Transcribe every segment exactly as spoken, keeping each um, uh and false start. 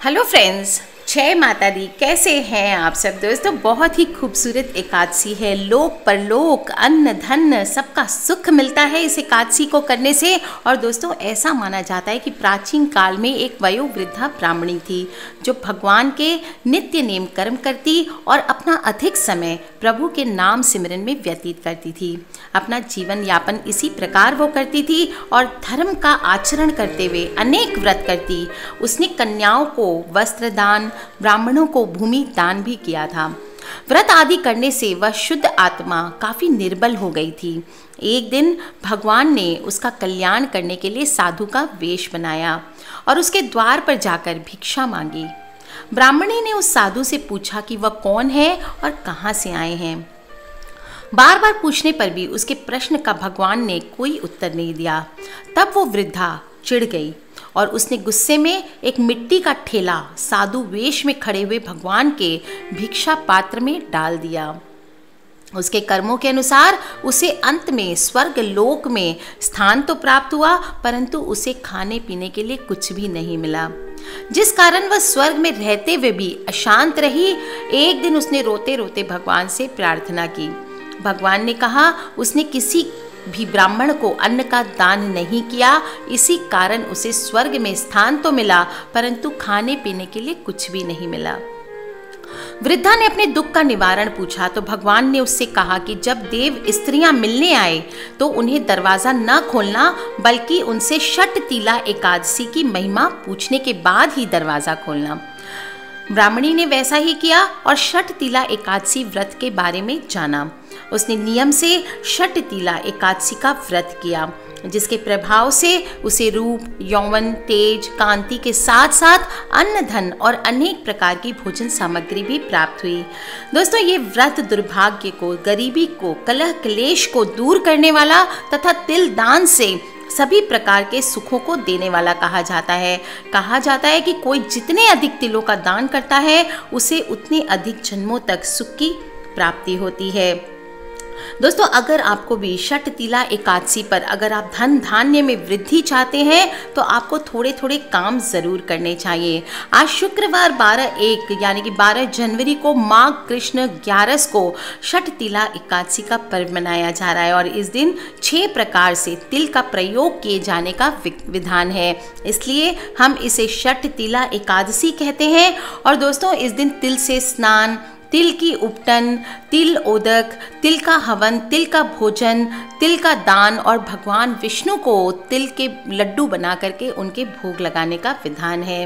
Hello friends, जय माता दी। कैसे हैं आप सब दोस्तों। बहुत ही खूबसूरत एकादशी है। लोक परलोक अन्न धन सबका सुख मिलता है इस एकादशी को करने से। और दोस्तों ऐसा माना जाता है कि प्राचीन काल में एक वयोवृद्धा ब्राह्मणी थी जो भगवान के नित्य नेम कर्म करती और अपना अधिक समय प्रभु के नाम सिमरन में व्यतीत करती थी। अपना जीवन यापन इसी प्रकार वो करती थी और धर्म का आचरण करते हुए अनेक व्रत करती। उसने कन्याओं को वस्त्र दान, ब्राह्मणों को भूमि दान भी किया था। व्रत आदि करने से वह शुद्ध आत्मा काफी निर्बल हो गई थी। एक दिन भगवान ने उसका कल्याण करने के लिए साधु का वेश बनाया और उसके द्वार पर जाकर भिक्षा मांगी। ब्राह्मणी ने उस साधु से पूछा कि वह कौन है और कहाँ से आए हैं। बार बार पूछने पर भी उसके प्रश्न का भगवान ने कोई उत्तर नहीं दिया। तब वो वृद्धा चिढ़ गई और उसने गुस्से में एक मिट्टी का ठेला साधु वेश में खड़े हुए भगवान के भिक्षा पात्र में डाल दिया। उसके कर्मों के अनुसार उसे अंत में स्वर्ग लोक में स्थान तो प्राप्त हुआ, परंतु उसे खाने पीने के लिए कुछ भी नहीं मिला, जिस कारण वह स्वर्ग में रहते हुए भी अशांत रही। एक दिन उसने रोते रोते भगवान से प्रार्थना की। भगवान ने कहा उसने किसी भी ब्राह्मण को अन्न का दान नहीं किया, इसी कारण उसे स्वर्ग में स्थान तो मिला, परंतु खाने पीने के लिए कुछ भी नहीं मिला। वृद्धा ने अपने दुख का निवारण पूछा तो भगवान ने उससे कहा कि जब देव स्त्रियां मिलने आए तो उन्हें दरवाजा न खोलना, बल्कि उनसे षट तीला एकादशी की महिमा पूछने के बाद ही दरवाजा खोलना। ब्राह्मणी ने वैसा ही किया और षट तीला एकादशी व्रत के बारे में जाना। उसने नियम से षट तीला एकादशी का व्रत किया, जिसके प्रभाव से उसे रूप, यौवन, तेज, कांति के साथ साथ अन्न धन और अनेक प्रकार की भोजन सामग्री भी प्राप्त हुई। दोस्तों ये व्रत दुर्भाग्य को, गरीबी को, कलह क्लेश को दूर करने वाला तथा तिल दान से सभी प्रकार के सुखों को देने वाला कहा जाता है। कहा जाता है कि कोई जितने अधिक तिलों का दान करता है उसे उतने अधिक जन्मों तक सुख की प्राप्ति होती है। दोस्तों अगर आपको भी षट तीला एकादशी पर अगर आप धन धान्य में वृद्धि चाहते हैं तो आपको थोड़े थोड़े काम जरूर करने चाहिए। आज शुक्रवार बारह एक यानी कि बारह जनवरी को माघ कृष्ण ग्यारस को षट तीला एकादशी का पर्व मनाया जा रहा है और इस दिन छह प्रकार से तिल का प्रयोग किए जाने का विधान है, इसलिए हम इसे षट तीला एकादशी कहते हैं। और दोस्तों इस दिन तिल से स्नान, तिल की उपटन, तिल उदक, तिल का हवन, तिल का भोजन, तिल का दान और भगवान विष्णु को तिल के लड्डू बना करके उनके भोग लगाने का विधान है।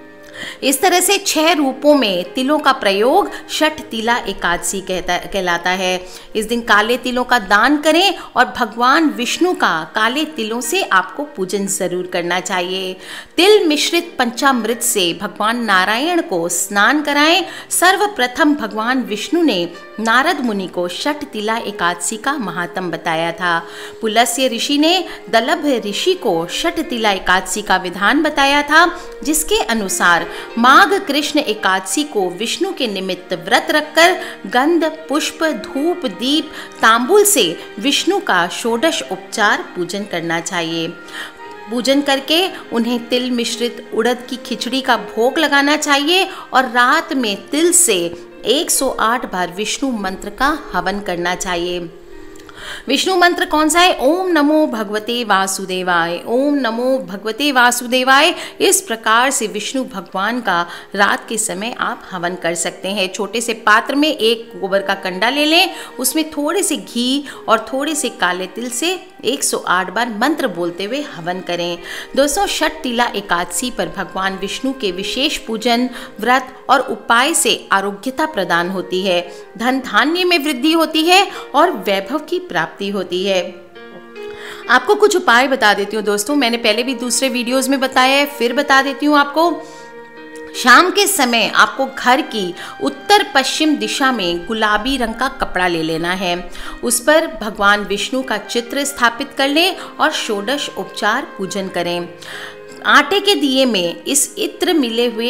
इस तरह से छह रूपों में तिलों का प्रयोग षट तीला एकादशी कहता कहलाता है। इस दिन काले तिलों का दान करें और भगवान विष्णु का काले तिलों से आपको पूजन जरूर करना चाहिए। तिल मिश्रित पंचामृत से भगवान नारायण को स्नान कराएं। सर्वप्रथम भगवान विष्णु ने नारद मुनि को षट तीला एकादशी का महात्म बताया था। पुलस्त्य ऋषि ने दलभ ऋषि को षट तीला एकादशी का विधान बताया था, जिसके अनुसार माघ कृष्ण एकादशी को विष्णु के निमित्त व्रत रखकर गंध, पुष्प, धूप, दीप, तांबूल से विष्णु का षोडश उपचार पूजन करना चाहिए। पूजन करके उन्हें तिल मिश्रित उड़द की खिचड़ी का भोग लगाना चाहिए और रात में तिल से एक सौ आठ बार विष्णु मंत्र का हवन करना चाहिए। विष्णु मंत्र कौन सा है? ओम नमो भगवते वासुदेवाय, ओम नमो भगवते वासुदेवाय। इस प्रकार से विष्णु भगवान का रात के समय आप हवन कर सकते हैं। छोटे से पात्र में एक गोबर का कंडा ले लें, उसमें थोड़े से घी और थोड़े से काले तिल से एक सौ आठ बार मंत्र बोलते हुए हवन करें। दोस्तों षट तीला एकादशी पर भगवान विष्णु के विशेष पूजन, व्रत और उपाय से आरोग्यता प्रदान होती है, धन धान्य में वृद्धि होती है और वैभव की प्राप्ति होती है। आपको कुछ उपाय बता देती हूँ दोस्तों, मैंने पहले भी दूसरे वीडियोस में बताया है, फिर बता देती हूँ आपको। शाम के समय आपको घर की उत्तर पश्चिम दिशा में गुलाबी रंग का कपड़ा ले लेना है। उस पर भगवान विष्णु का चित्र स्थापित कर लें और षोडश उपचार पूजन करें। आटे के दिए में इस इत्र मिले हुए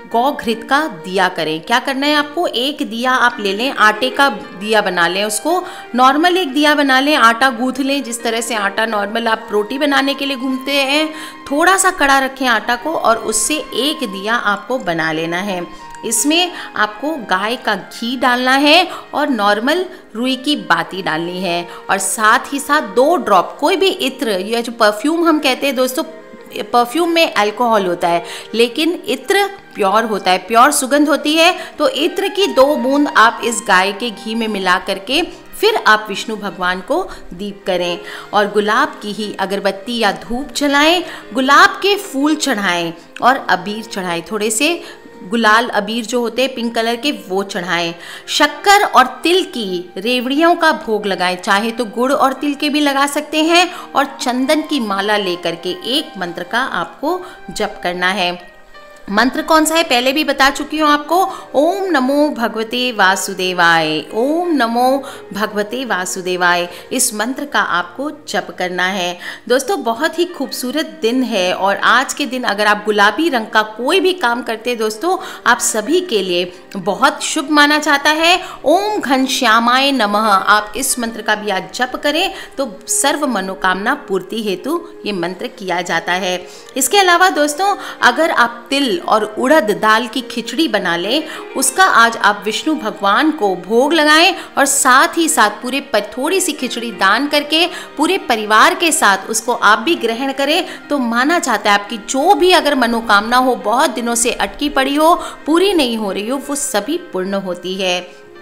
गौ घृत का दिया करें। क्या करना है आपको, एक दिया आप ले लें, आटे का दिया बना लें, उसको नॉर्मल एक दिया बना लें, आटा गूंथ लें, जिस तरह से आटा नॉर्मल आप रोटी बनाने के लिए गूंथते हैं, थोड़ा सा कड़ा रखें आटा को और उससे एक दिया आपको बना लेना है। इसमें आपको गाय का घी डालना है और नॉर्मल रुई की बाती डालनी है और साथ ही साथ दो ड्रॉप कोई भी इत्र, या जो परफ्यूम हम कहते हैं दोस्तों, परफ्यूम में अल्कोहल होता है लेकिन इत्र प्योर होता है, प्योर सुगंध होती है, तो इत्र की दो बूंद आप इस गाय के घी में मिला करके फिर आप विष्णु भगवान को दीप करें और गुलाब की ही अगरबत्ती या धूप जलाएं, गुलाब के फूल चढ़ाएं और अबीर चढ़ाएं, थोड़े से गुलाल अबीर जो होते हैं पिंक कलर के वो चढ़ाएं। शक्कर और तिल की रेवड़ियों का भोग लगाएं, चाहे तो गुड़ और तिल के भी लगा सकते हैं, और चंदन की माला लेकर के एक मंत्र का आपको जप करना है। मंत्र कौन सा है पहले भी बता चुकी हूँ आपको, ओम नमो भगवते वासुदेवाय, ओम नमो भगवते वासुदेवाय। इस मंत्र का आपको जप करना है। दोस्तों बहुत ही खूबसूरत दिन है और आज के दिन अगर आप गुलाबी रंग का कोई भी काम करते हैं दोस्तों, आप सभी के लिए बहुत शुभ माना जाता है। ओम घनश्यामाय नमः, आप इस मंत्र का भी आज जप करें तो सर्व मनोकामना पूर्ति हेतु ये मंत्र किया जाता है। इसके अलावा दोस्तों अगर आप तिल और उड़द दाल की खिचड़ी बना लें, उसका आज आप विष्णु भगवान को भोग लगाएं और साथ ही साथ पूरे थोड़ी सी खिचड़ी दान करके पूरे परिवार के साथ उसको आप भी ग्रहण करें, तो माना जाता है आपकी जो भी अगर मनोकामना हो, बहुत दिनों से अटकी पड़ी हो, पूरी नहीं हो रही हो, वो सभी पूर्ण होती है।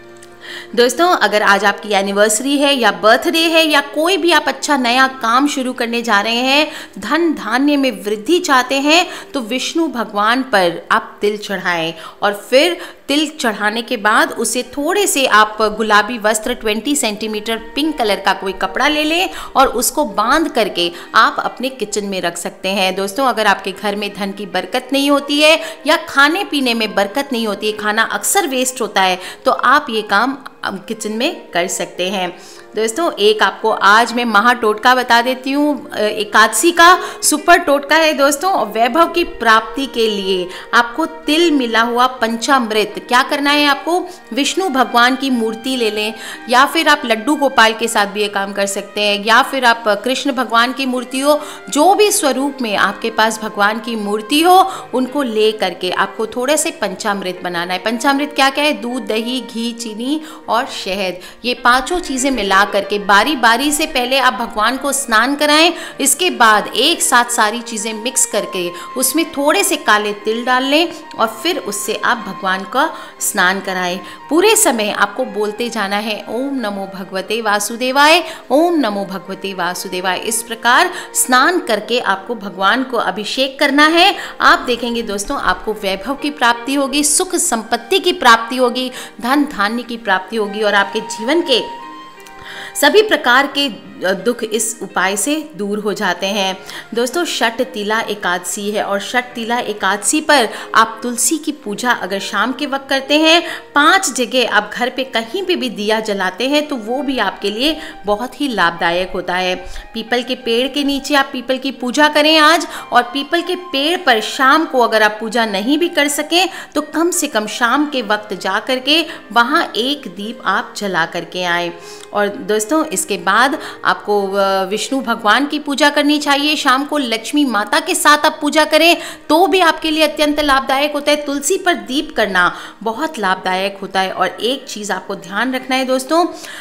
दोस्तों अगर आज आपकी एनिवर्सरी है या बर्थडे है या कोई भी आप अच्छा नया काम शुरू करने जा रहे हैं, धन धान्य में वृद्धि चाहते हैं, तो विष्णु भगवान पर आप तिल चढ़ाएं और फिर तिल चढ़ाने के बाद उसे थोड़े से आप गुलाबी वस्त्र बीस सेंटीमीटर पिंक कलर का कोई कपड़ा ले लें और उसको बांध करके आप अपने किचन में रख सकते हैं। दोस्तों अगर आपके घर में धन की बरकत नहीं होती है या खाने पीने में बरकत नहीं होती है, खाना अक्सर वेस्ट होता है, तो आप ये काम किचन में कर सकते हैं। दोस्तों एक आपको आज मैं महा टोटका बता देती हूँ, एकादशी का सुपर टोटका है दोस्तों। वैभव की प्राप्ति के लिए आपको तिल मिला हुआ पंचामृत क्या करना है, आपको विष्णु भगवान की मूर्ति ले लें या फिर आप लड्डू गोपाल के साथ भी ये काम कर सकते हैं, या फिर आप कृष्ण भगवान की मूर्ति हो, जो भी स्वरूप में आपके पास भगवान की मूर्ति हो, उनको ले करके आपको थोड़े से पंचामृत बनाना है। पंचामृत क्या क्या है, दूध, दही, घी, चीनी और शहद, ये पांचों चीजें मिला करके बारी बारी से पहले आप भगवान को स्नान कराएं। इसके बाद एक साथ सारी चीजें मिक्स करके उसमें थोड़े से काले तिल डाल लें और फिर उससे आप भगवान का स्नान कराएं। पूरे समय आपको बोलते जाना है ओम नमो भगवते वासुदेवाय, ओम नमो भगवते वासुदेवाय। इस प्रकार स्नान करके आपको भगवान को अभिषेक करना है। आप देखेंगे दोस्तों आपको वैभव की प्राप्ति होगी, सुख संपत्ति की प्राप्ति होगी, धन धान्य की प्राप्ति होगी और आपके जीवन के सभी प्रकार के दुख इस उपाय से दूर हो जाते हैं। दोस्तों षट तिला एकादशी है और षट तिला एकादशी पर आप तुलसी की पूजा अगर शाम के वक्त करते हैं, पांच जगह आप घर पे कहीं पे भी दिया जलाते हैं, तो वो भी आपके लिए बहुत ही लाभदायक होता है। पीपल के पेड़ के नीचे आप पीपल की पूजा करें आज, और पीपल के पेड़ पर शाम को अगर आप पूजा नहीं भी कर सकें तो कम से कम शाम के वक्त जा करके वहाँ एक दीप आप जला करके आए। और दोस्तों इसके बाद आपको विष्णु भगवान की पूजा करनी चाहिए। शाम को लक्ष्मी माता के साथ आप पूजा करें तो भी आपके लिए अत्यंत लाभदायक होता है। तुलसी पर दीप करना बहुत लाभदायक होता है। और एक चीज़ आपको ध्यान रखना है दोस्तों,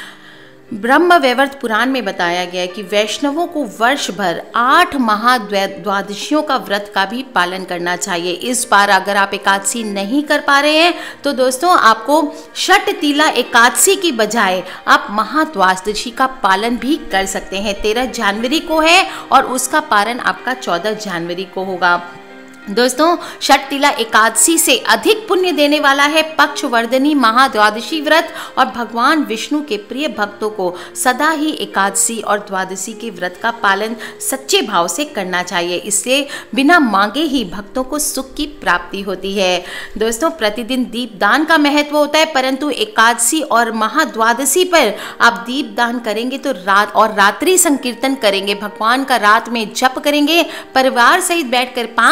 ब्रह्म वैवर्त पुराण में बताया गया है कि वैष्णवों को वर्ष भर आठ महाद्वादशियों का व्रत का भी पालन करना चाहिए। इस बार अगर आप एकादशी नहीं कर पा रहे हैं तो दोस्तों आपको षट तिला एकादशी की बजाय आप महाद्वादशी का पालन भी कर सकते हैं। तेरह जनवरी को है और उसका पारण आपका चौदह जनवरी को होगा। दोस्तों षट तिला एकादशी से अधिक पुण्य देने वाला है पक्षवर्धनी महाद्वादशी व्रत, और भगवान विष्णु के प्रिय भक्तों को सदा ही एकादशी और द्वादशी के व्रत का पालन सच्चे भाव से करना चाहिए। इससे बिना मांगे ही भक्तों को सुख की प्राप्ति होती है। दोस्तों प्रतिदिन दीपदान का महत्व होता है, परंतु एकादशी और महाद्वादशी पर आप दीपदान करेंगे तो रात और रात्रि संकीर्तन करेंगे, भगवान का रात में जप करेंगे, परिवार सहित बैठकर पाँच मिनट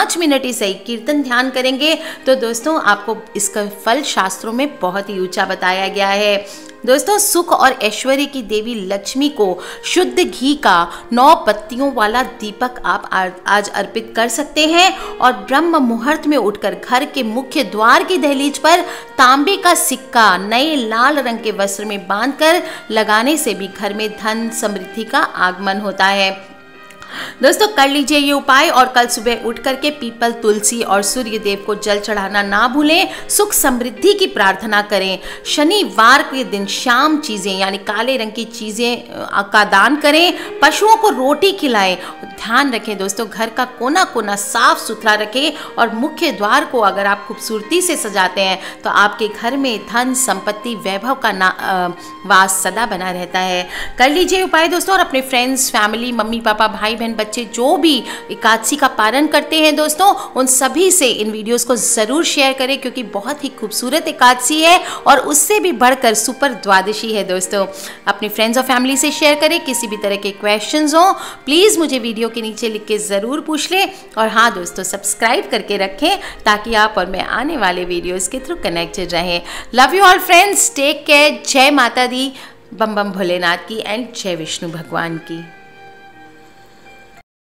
घंटे सही कीर्तन ध्यान करेंगे तो दोस्तों आपको इसका फल शास्त्रों में बहुत ही ऊंचा बताया गया है। दोस्तों सुख और ऐश्वर्य की देवी लक्ष्मी को शुद्ध घी का नौ पत्तियों वाला दीपक आप आज अर्पित कर सकते हैं और ब्रह्म मुहूर्त में उठकर घर के मुख्य द्वार की दहलीज पर तांबे का सिक्का नए लाल रंग के वस्त्र में बांधकर लगाने से भी घर में धन समृद्धि का आगमन होता है। दोस्तों कर लीजिए ये उपाय और कल सुबह उठ करके पीपल, तुलसी और सूर्य देव को जल चढ़ाना ना भूलें। सुख समृद्धि की प्रार्थना करें। शनिवार के दिन शाम चीज़ें यानी काले रंग की चीज़ें का दान करें। पशुओं को रोटी खिलाएं। ध्यान रखें दोस्तों घर का कोना कोना साफ सुथरा रखें और मुख्य द्वार को अगर आप खूबसूरती से सजाते हैं तो आपके घर में धन संपत्ति वैभव का ना वास सदा बना रहता है। कर लीजिए उपाय दोस्तों और अपने फ्रेंड्स, फैमिली, मम्मी पापा, भाई बहन, बच्चे जो भी एकादशी का पारण करते हैं दोस्तों उन सभी से इन वीडियोस को जरूर शेयर करें क्योंकि बहुत ही खूबसूरत एकादशी है और उससे भी बढ़कर सुपर द्वादशी है। दोस्तों अपने फ्रेंड्स और फैमिली से शेयर करें। किसी भी तरह के क्वेश्चंस हो प्लीज़ मुझे वीडियो के नीचे लिख के ज़रूर पूछ लें और हाँ दोस्तों सब्सक्राइब करके रखें ताकि आप और मैं आने वाले वीडियोज़ के थ्रू कनेक्टेड रहें। Love you all friends, take care. जय माता दी, बम बम भोलेनाथ की एंड जय विष्णु भगवान की।